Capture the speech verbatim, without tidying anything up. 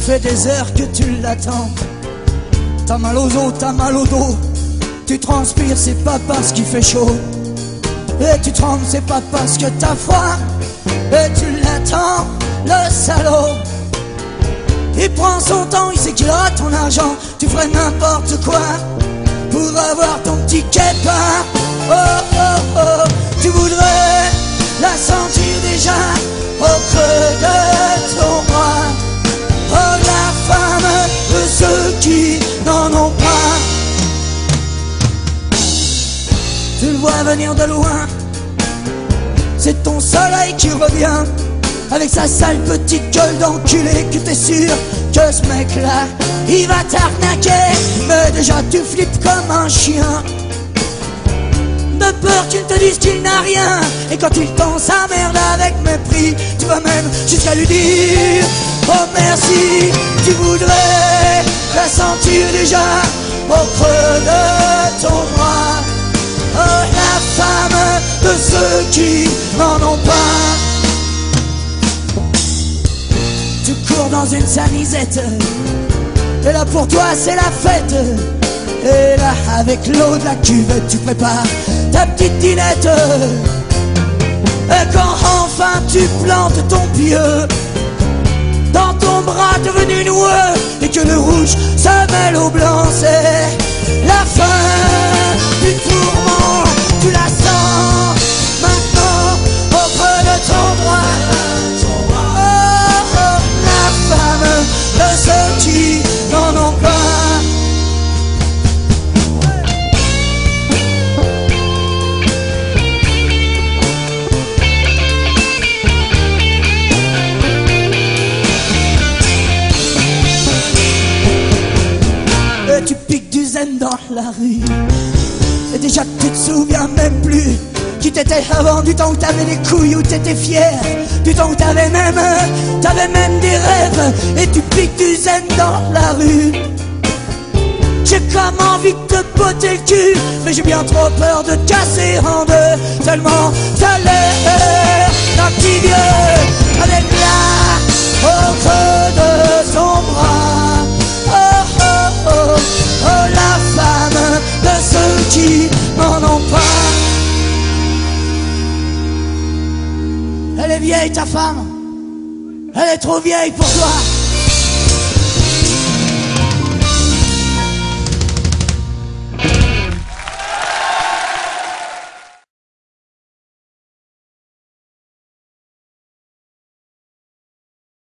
fait des heures que tu l'attends. T'as mal aux os, t'as mal au dos. Tu transpires, c'est pas parce qu'il fait chaud. Et tu trembles, c'est pas parce que t'as froid. Et tu l'attends, le salaud. Il prend son temps, il sait qu'il aura ton argent. Tu ferais n'importe quoi pour avoir ton petit pain. Oh oh oh, tu voudrais la sentir déjà au creux de ton bras. Oh, la femme de ceux qui n'en ont pas. Tu le vois venir de loin, c'est ton soleil qui revient, avec sa sale petite gueule d'enculé, que t'es sûr que ce mec-là, il va t'arnaquer. Mais déjà tu flippes comme un chien, de peur qu'il te dise qu'il n'a rien. Et quand il tend sa merde avec mépris, tu vas même jusqu'à lui dire oh merci. Tu voudrais la sentir déjà au creux de ton bras. Oh, la femme de ceux qui n'en ont pas. Tu cours dans une sanisette, et là pour toi c'est la fête. Et là avec l'eau de la cuvette tu prépares ta petite dînette. Et quand enfin tu plantes ton pied dans ton bras devenu noueux, et que le rouge se mêle au blanc, c'est la fin du tourment. Tu la sens maintenant au creux de ton bras. Oh, oh, la femme de ceux qui n'en ont pas. Et tu piques du zen dans la rue, et déjà tu te souviens même plus qui t'étais avant, du temps où t'avais des couilles, où t'étais fier, du temps où t'avais même, t'avais même des rêves. Et tu piques du zen dans la rue. J'ai comme envie de te botter le cul, mais j'ai bien trop peur de te casser en deux. Tellement t'as l'air d'un petit vieux avec là au creux de son bras. Oh oh oh, oh la femme de ceux qui n'en ont pas. Elle est vieille ta femme, elle est trop vieille pour toi.